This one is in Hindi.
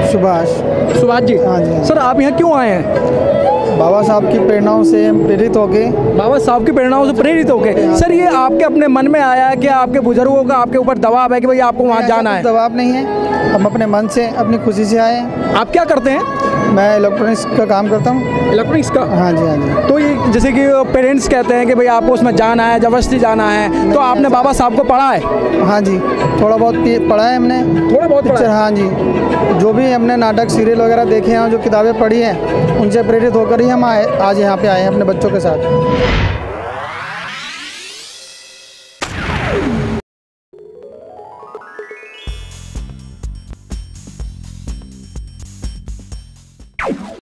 सुभाष। सुभाष जी, हाँ जी। सर आप यहाँ क्यों आए हैं? बाबा साहब की प्रेरणाओं से प्रेरित होके। बाबा साहब की प्रेरणाओं से प्रेरित होके। सर ये आपके अपने मन में आया है कि आपके बुजुर्गों का आपके ऊपर दबाव है कि भाई आपको वहाँ जाना है? दबाव नहीं है, हम अपने मन से अपनी खुशी से आए हैं। आप क्या करते हैं? मैं इलेक्ट्रॉनिक्स का काम करता हूँ। इलेक्ट्रॉनिक्स का? हाँ जी, हाँ जी। तो ये जैसे कि पेरेंट्स कहते हैं कि भाई आपको उसमें जाना है, ज़बरदस्ती जाना है, तो आपने बाबा साहब को पढ़ा है? हाँ जी, थोड़ा बहुत पढ़ा है हमने। थोड़ा बहुत पिक्चर, हाँ जी, जो भी हमने नाटक सीरियल वगैरह देखे हैं, जो किताबें पढ़ी हैं, उनसे प्रेरित होकर ही हम आज यहाँ पे आए हैं अपने बच्चों के साथ।